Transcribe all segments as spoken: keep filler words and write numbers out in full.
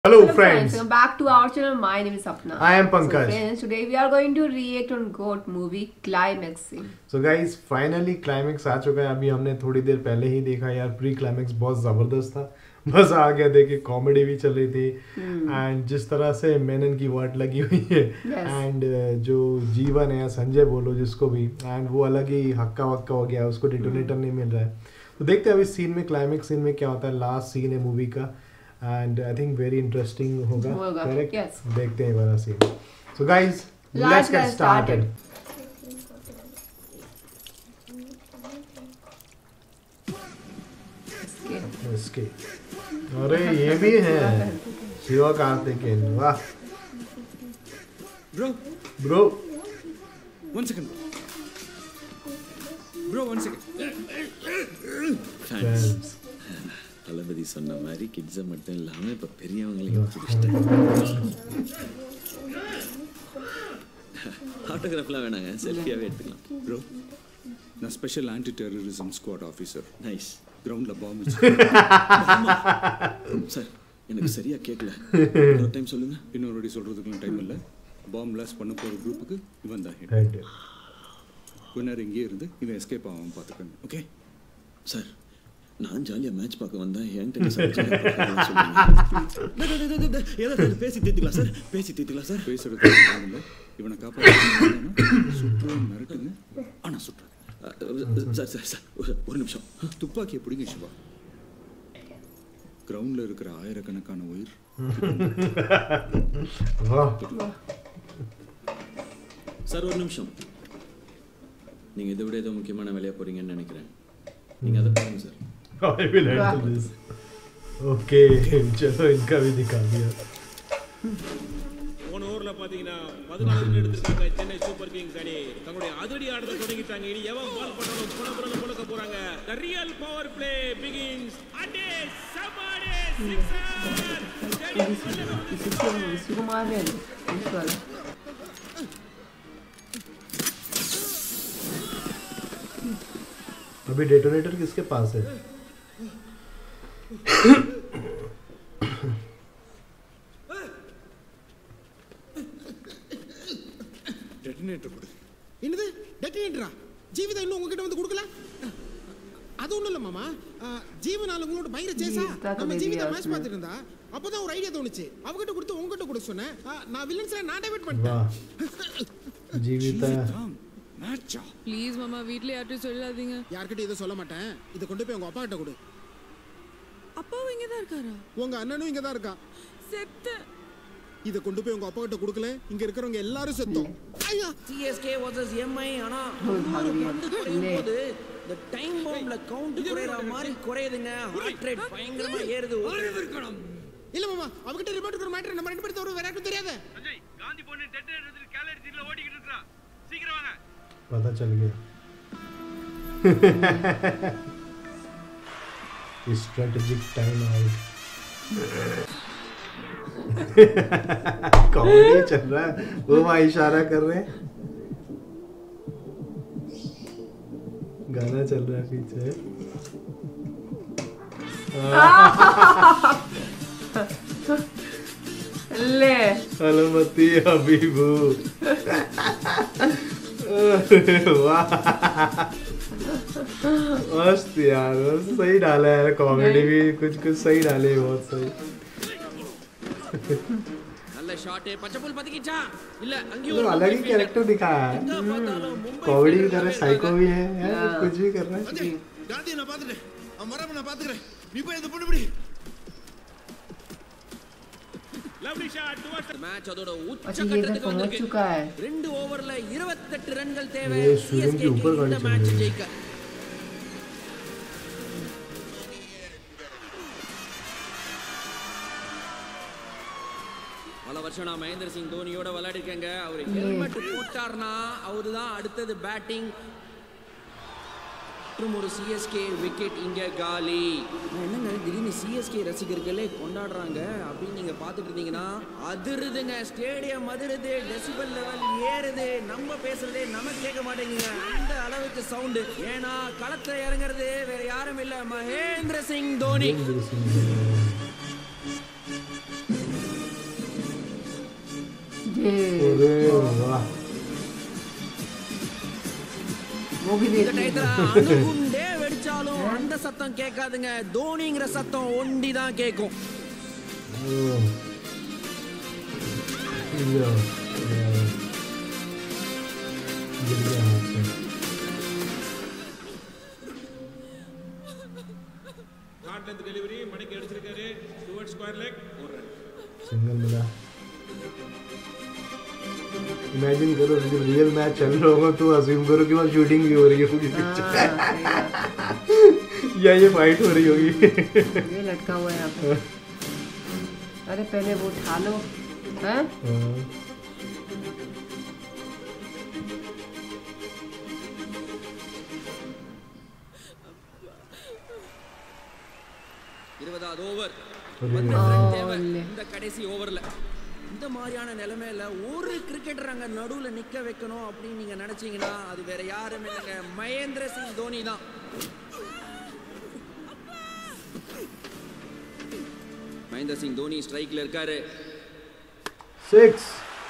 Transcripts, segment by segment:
Hello, Hello friends. friends, welcome back to our channel. My name is Sapna. I am Pankaj. So friends, today we are going to react on GOAT movie Climax scene. So guys, finally climax आ चुका है. अभी हमने थोड़ी देर पहले ही देखा यार. Pre climax बहुत जबरदस्त था. मजा आ गया देख के. कॉमेडी भी चल रही थी एंड जिस तरह से मेनन की वर्ड लगी हुई है एंड yes. जो जीवन है संजय बोलो जिसको भी एंड वो अलग ही हक्का वक्का हो गया. उसको डिटोनेटर नहीं मिल रहा है. तो देखते हैं अभी सीन में क्लाइमेक्स सीन में क्या होता है. लास्ट सीन है मूवी का and I think very interesting होगा. Correct? Yes. देखते हैं वाला scene. So guys, let's, let's get started. इसके अरे ये भी है शिवा कार्तिकेयन. वाह bro bro one second bro one second thanks தளபதி சொன்ன மாதிரி கிட்ஸை மட்டும் இல்லாம இப்ப பெரியவங்களையும் பிடிச்சிட்டேன். ஆட்டோகிராஃப்லாம் வேணாங்க, செல்ஃபியாவே எடுத்துக்கலாம். ப்ரோ நான் special anti terrorism squad officer. Nice. கிரவுண்ட்ல பாம்பு சார் எனக்கு சரியா கேட்கல, ஒரு டைம் சொல்லுங்க. இன்னொரு வாட்டி சொல்றதுக்குலாம் டைம் இல்லை. பாம்பு பிளாஸ்ட் பண்ண போற குரூப்புக்கு இவன் தான் ஹெட். கொஞ்ச நேரம் இங்கே இருந்து இவன் எஸ்கேப் ஆகாம பார்த்துக்கணும். ஓகே சார், நான் ஜாலியா மேட்ச் பார்க்க வந்தா என்கிட்ட பேசி தீர்த்துக்கலாம் சார், பேசி தீர்த்துக்கலாம் சார். பேசுறது இல்லை, இவனை காப்பாற்ற சுற்று மிரட்டுங்க. ஆனா சுற்று சார் சார் சார் ஒரு நிமிஷம். துப்பாக்கியை பிடிங்க சிவா. கிரவுண்ட்ல இருக்கிற ஆயிரக்கணக்கான உயிர். சார் ஒரு நிமிஷம். நீங்க இதை விட ஏதோ முக்கியமான வேலையா போறீங்கன்னு நினைக்கிறேன். நீங்க அதை பாருங்க sir. I will handle this. Okay, चलो इनका भी दिखा दिया. போன ஓவர்ல பாத்தீங்கன்னா பதினாலு ரன் எடுத்துட்டாங்க சென்னை சூப்பர் கிங்ஸ் அணி. தங்களுடைய அதிரடி ஆட்டத்தை தொடங்கிட்டாங்க. இனி எவன் பால் பண்ணாலும் புனபுரல புலக்க போறாங்க. The real power play begins. அடே சமாடே சிக்ஸர். इसको मार रहे हैं इस वाला. अभी डेटोनेटर किसके पास है? டெட்டனேட்டர் கொடு. என்னது டெட்டனேட்டரா? ஜீவிதா இன்னும் உங்ககிட்ட வந்து கொடுக்கல? அது ஒண்ணும் இல்ல மாமா. ஜீவனால உங்களோட பயங்கர சேஸா நம்ம ஜீவிதா மேட்ச் பார்த்துட்டு இருந்தா அப்பதான் ஒரு ஐடியா தோணுச்சு. அவகிட்ட கொடுத்து உங்ககிட்ட கொடுக்க சொன்னேன். நான் வில்லன்ஸ்ல நான் டைவர்ட் பண்ணிட்டேன். ஜீவிதா மேட்சா? ப்ளீஸ் மாமா, வீட்ல யார்கிட்டயும் சொல்லாதீங்க. யார்கிட்ட இதை சொல்ல மாட்டேன். இதை கொண்டு போய் உங்க அப்பா கிட்ட கொடு. அப்பாவும் இங்க தான் இருக்காரா? உங்க அண்ணனும் இங்க தான் இருக்கா. செத்து. இதை கொண்டு போய் உங்க அப்பா கிட்ட கொடுக்கல இங்க இருக்கிறவங்க எல்லாரும் செத்தோம். ஐயா C S K versus M I. ஆனா வந்து குறையும்போது the time bombல கவுண்ட் குறையற மாதிரி குறையுதுங்க. ஹார்ட் ரேட் பயங்கரமா ஏறுது. இருக்கணும். இல்ல மாமா, அவகிட்ட ரிமோட் இருக்கிற மேட்டர் நம்ம ரெண்டு பேரும் தவிர வேற யாருக்கும் தெரியாது. அஜய் காந்தி பொண்ணு டெட்டனேட்டர் கேலரி ஜீல ஓடிக்கிட்டு இருக்கா. சீக்கிரம் வாங்க. पता चल गया. Strategic time out. कॉमेडी चल रहा है. वो वहाँ इशारा कर रहे हैं. गाना चल रहा है पीछे. ले अलमती हबीबू. मस्त यार, सही डाला है. कॉमेडी भी कुछ कुछ सही डाले. बहुत सही. நல்ல ஷாட். பச்சைப்புல் பத்திக்கிச்சா? இல்ல அங்கேயும் मतलब अलग ही कैरेक्टर दिखाया है. कॉमेडी भी कर रहा है, साइको भी है यार, कुछ भी कर रहा है. காந்தி நான் பாத்துட்டேன். மரம் நான் பாத்துக்கறேன். நீ போய் அந்த பொண்ணு பிடி. லவ்லி ஷாட் டுவர்ட்ஸ் மேட்ச் அதோட अच्छा உச்ச ये तक கட்டத்துக்கு पहुंच வந்திருக்கு. चुका है. ரெண்டு ஓவர்ல இருபத்தெட்டு ரன்கள் தேவை ये C S स्विमिंग K के ऊपर இந்த गाड़ी மேட்ச் चल रही है. ஜெயிக்க. பல வருஷம் நான் மகேந்திர சிங் தோனியோட விளையாடிருக்கேங்க. அவர் ஹெல்மெட் போட்டார்னா அவரு தான் அடுத்தது பேட்டிங். மற்றும் ஒரு C S K விக்கெட் இங்க காலி. என்னங்க திடீர்னு C S K ரசிகர்களே கொண்டாடுறாங்க அப்படின்னு நீங்க பாத்துட்டு இருந்தீங்கன்னா அதிருதுங்க. ஸ்டேடியம் அதிருது, டெசிபல் லெவல் ஏறுது. நம்ம பேசுறதே நமக்கு கேட்க மாட்டேங்குங்க. அந்த அளவுக்கு சவுண்ட். ஏன்னா களத்துல இறங்குறது வேற யாரும் இல்ல, மகேந்திர சிங் தோனி. अरे वाह वो भी இந்த டயத்துல அணுகுண்டே வெடிச்சாலும் அந்த சத்தம் கேட்காதுங்க, தோனிங்கிற சத்தம் ஒண்டி தான் கேட்கும். ஷார்ட் டெலிவரி மணிக்கு அடிச்சிருக்காரு டுவர்ட் ஸ்கொயர் லெக் ஒரு ரன் सिंगल मिला. इमेजिन करो जब रियल मैच चल रहा होगा तो अज्यूम करो कि वहाँ शूटिंग भी हो रही है पूरी पिक्चर या ये फाइट हो रही होगी. ये लटका हुआ है यहाँ पे. अरे पहले वो उठा लो हैं. இருபதாவது ஓவர் இந்த கடைசி ஓவர்ல இந்த மாதிரியான நிலைமையில ஒரு கிரிக்கெட்டர் அங்க நடுவுல நிக்க வைக்கணும் அப்படின்னு நீங்க நினைச்சீங்கன்னா அது வேற யாரும் இல்லைங்க, மகேந்திர சிங் தோனி தான். மகேந்திர சிங் தோனி ஸ்ட்ரைக்ல இருக்காரு. சிக்ஸ்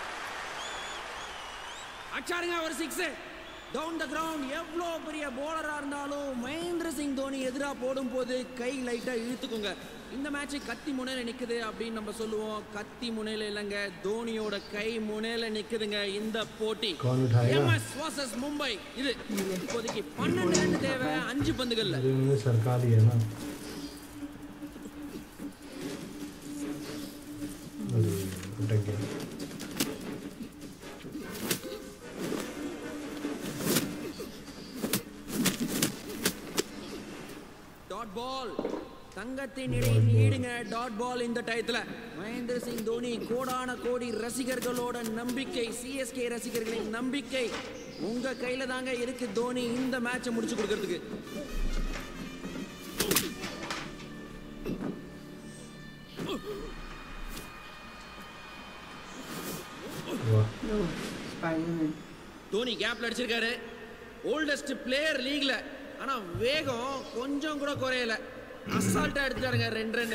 அச்சாருங்க ஒரு சிக்ஸ் டவுன் த கிரவுண்ட். எவ்வளோ பெரிய போலரா இருந்தாலும் மகேந்திர சிங் தோனி எதிராக போடும் போது கை லைட்டா இழுத்துக்குங்க. இந்த மேட்ச் கத்தி முனையில நிக்குது அப்படின்னு நம்ம சொல்லுவோம், கத்தி முனையில இல்லைங்க, தோனியோட கை முனையில நிக்குதுங்க இந்த போட்டி. MS versus Mumbai. இது இப்போதைக்கு பன்னெண்டு ரன் தேவை அஞ்சு பந்துகள்ல. सरकारी है ना. अरे अटक गया. டாட் பால் தங்கத்தின் இடை நீடுங்க. டாட் பால் இந்த டயத்துல மகேந்திர சிங் தோனி கோடான கோடி ரசிகர்களோட நம்பிக்கை, சிஎஸ்கே ரசிகர்களின் நம்பிக்கை உங்க கையில தாங்க இருக்கு தோனி இந்த மேட்சை முடிச்சு கொடுக்கிறதுக்கு. தோனி கேப்ல அடிச்சிருக்காரு. ஓல்டஸ்ட் பிளேயர் லீக்ல, ஆனா வேகம் கொஞ்சம் கூட குறையல. அசால்ட்டா எடுத்துட்டாருங்க ரெண்டு ரன்.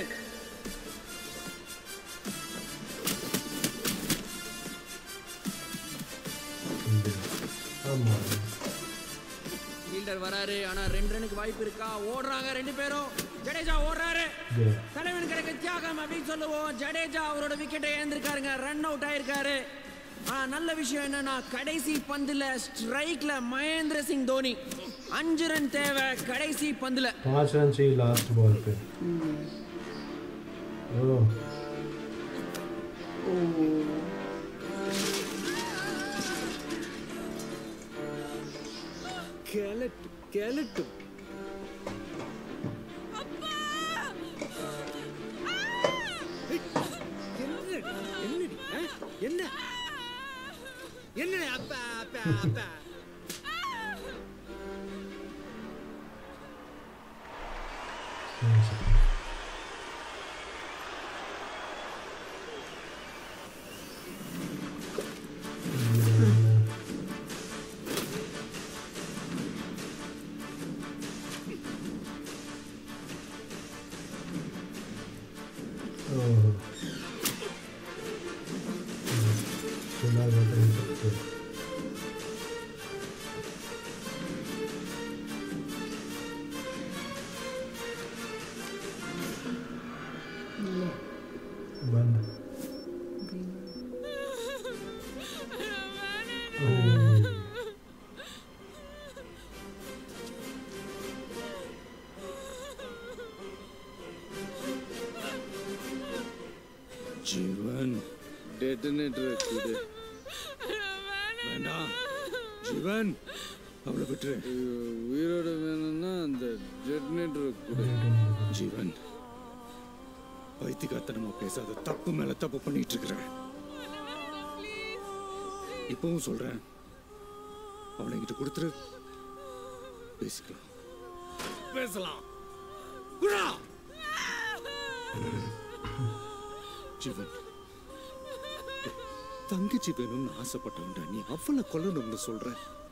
ஃபீல்டர் வராரு, ஆனா ரெண்டு ரனுக்கு வாய்ப்பு இருக்கா? ஓடுறாங்க ரெண்டு பேரும். ஜடேஜா ஓடுறாரு, தலைவன் கிடைக்க தியாகம் அப்படின்னு சொல்லுவோம். ஜடேஜா அவரோட விக்கெட்டை இழந்திருக்காருங்க, ரன் அவுட் ஆயிருக்காரு. ஆனா நல்ல விஷயம் என்னன்னா கடைசி பந்துல ஸ்ட்ரைக்ல மகேந்திர சிங் தோனி அஞ்சு ரன் தேவை கடைசி பந்துல. पांच रन चाहिए लास्ट बॉल पे. ओ கேலட் கேலட் என்ன என்ன அப்பா அப்பா அப்பா जीवन डेटोनेटर कुदे வேண்டாம் ஜீவன் அவளை விட்டுரு. உயிரோட வேணும்னா அந்த டெட்டோனேட்டர் குடு. ஜீவன் பைத்தியக்காரத்தனமா பேசாத, தப்பு மேல தப்பு பண்ணிட்டு இருக்கிற. இப்பவும் சொல்றேன், அவளை என்கிட்ட கொடுத்துரு, பேசிக்கலாம். பேசலாம். ஜீவன் தங்கச்சி வேணும்னு ஆசைப்பட்டவன்டா, நீ அவளை கொல்லணும்னு சொல்ற.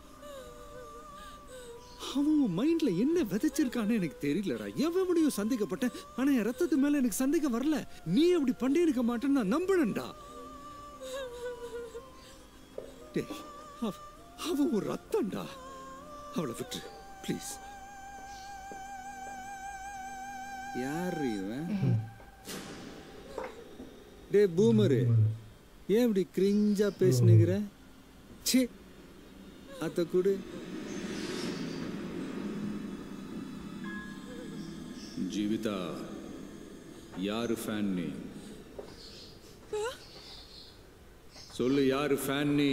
அவன் மைண்ட்ல என்ன விதைச்சிருக்கான்னு எனக்கு தெரியலடா. எவனையும் சந்தேகப்பட்டேன், ஆனா என் ரத்தத்து மேல எனக்கு சந்தேகம் வரல. நீ அப்படி பண்ணிருக்க மாட்டேன்னு நான் நம்பினேன்டா. டேய் அவ அவ ஒரு ரத்தம்டா. அவளை விட்டு ப்ளீஸ். யார் இவன்? டே பூமரு, ஏன் இப்படி கிரிஞ்சா பேசுனுங்கிற? ச்சே, அத்த கூடு. ஜீவிதா, யாரு ஃபேன் நீ? சொல்லு, யாரு ஃபேன் நீ?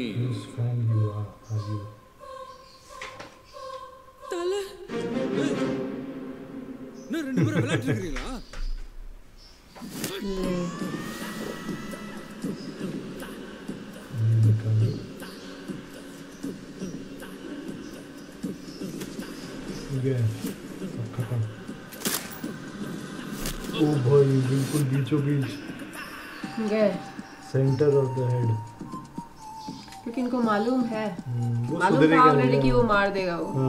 தலை என்ன ரெண்டு பேரும் விளையாட்டு இருக்கீங்களா? ओ भाई बिल्कुल बीचों बीच सेंटर ऑफ द हेड, क्योंकि इनको मालूम है, वो मालूम था ऑलरेडी कि वो मार देगा वो.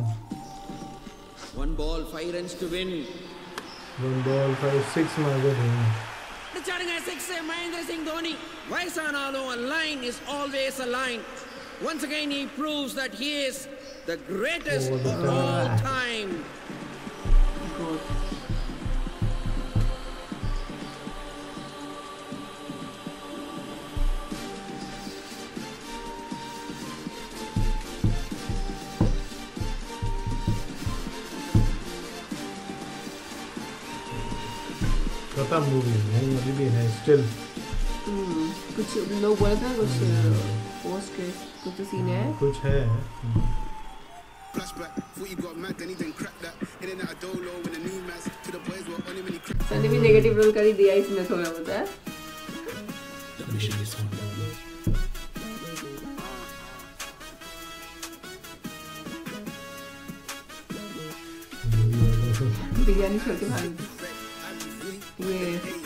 One ball, five runs to win. One ball, five, six मार गए. அடிச்சாடுங்க six மகேந்திர சிங் தோனி. வயசானாலும் a line is always a line. Once again he proves that he is the greatest oh, of all time. Good. खत्म movie नहीं, अभी भी है still. कुछ लोग बोले था कुछ पोस्ट के कुछ सीन है, कुछ है. सनी भी नेगेटिव रोल कर ही दिया इसमें थोड़ा बहुत है. बिरयानी छोड़ के भाग ये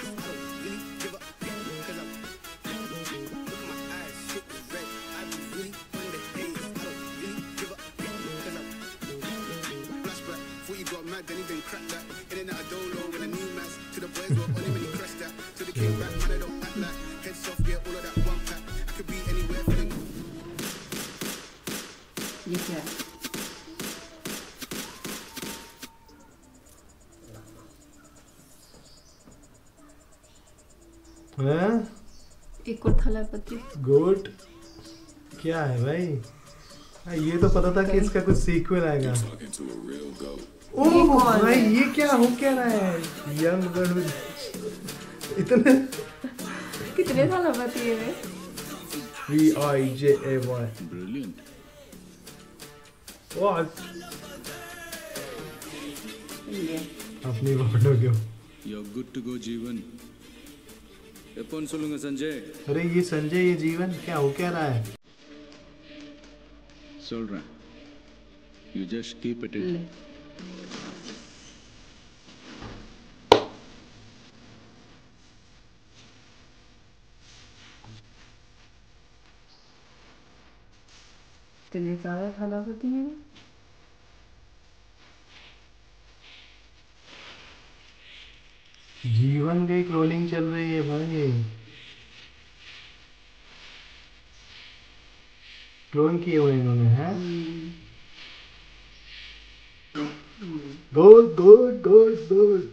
ये क्या है? हैं? एक और थलापति गोट क्या है भाई? आ, ये तो पता था कि इसका कुछ सीक्वल आएगा. ओह भाई, ये क्या हो क्या रहा है? यंग गर्ल इतने कितने थलापति है वे? V I J A Y. Brilliant. What? ये अपनी फोटो क्यों? You're good to go, जीवन. எப்போன்னு சொல்லுங்க संजय. अरे ये संजय, ये जीवन क्या हो क्या रहा है? சொல்றேன். You just keep it in. इतने ज़्यादा थलापति हैं? जीवन की क्लोनिंग चल रही है भाई. क्लोन किए हुए इन्होंने हैं. Good good good good.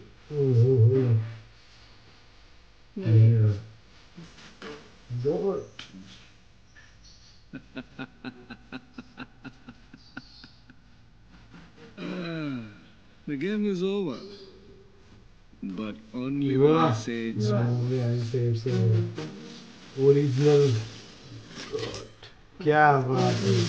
Good. The game is over. But only Wow. one says Movie I say it's a original. क्या बात है.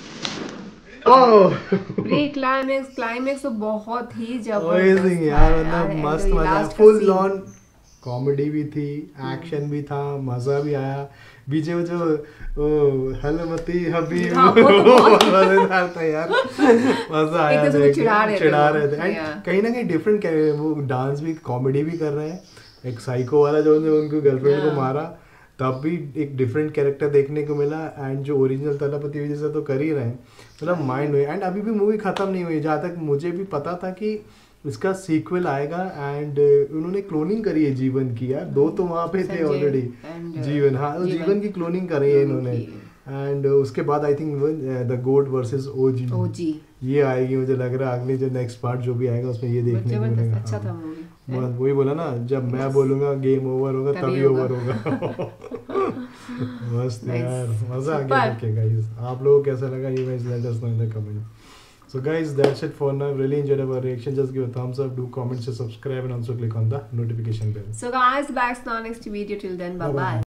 ओह प्री क्लाइमेक्स क्लाइमेक्स तो बहुत ही अमेजिंग जबरदस्त यार, था मतलब मस्त and मजा. last का फुल scene. ऑन कॉमेडी भी थी, एक्शन भी था, मजा भी आया. बीच में जो हलमती हबीब हाँ, वो तो बहुत- मजेदार था यार. मजा आया. एक तो देख के. चिढ़ा रहे थे चिढ़ा वो. रहे थे. And Yeah. कहीं ना कहीं डिफरेंट वो डांस भी, कॉमेडी भी कर रहे हैं. एक साइको वाला जो उनको गर्लफ्रेंड को Yeah. मारा, तब भी एक डिफरेंट कैरेक्टर देखने को मिला. एंड जो ओरिजिनल तलापति विजय से तो कर ही रहे हैं, मतलब माइंड हुई. एंड अभी भी मूवी खत्म नहीं हुई, जहाँ तक मुझे भी पता था कि इसका सीक्वल आएगा. एंड उन्होंने क्लोनिंग करी है जीवन की यार. दो तो वहाँ पे थे संजय ऑलरेडी. and, जीवन, हाँ जीवन. जीवन की क्लोनिंग करी है इन्होंने. एंड उसके बाद I think the GOAT versus OG OG ये आएगी, मुझे लग रहा है अगले जो नेक्स्ट पार्ट जो भी आएगा उसमें ये देखने को मिलेगा। अच्छा था मूवी, बस वही बोला ना, जब मैं बोलूंगा गेम ओवर होगा तभी ओवर होगा। मस्त यार, मजा आ गया देख के गाइस। आप लोगों को कैसा लगा ये guys let us know in the comment. So guys, that's it for now. Really enjoyed our reaction. Just give a thumbs up, do comment, share, subscribe, and also click on the notification bell. So guys, back to our next video. Till then, bye bye.